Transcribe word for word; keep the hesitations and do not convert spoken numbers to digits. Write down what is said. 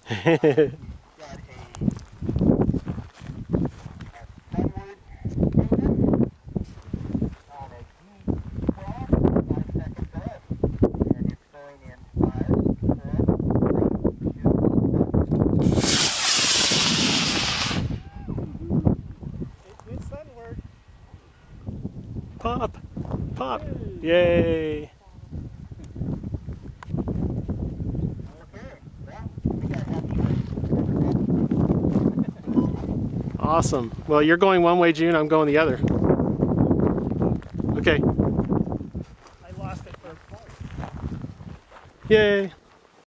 Pop! Pop! Yay! Awesome. Well, you're going one way, June. I'm going the other. Okay. I lost it for a flight. Yay!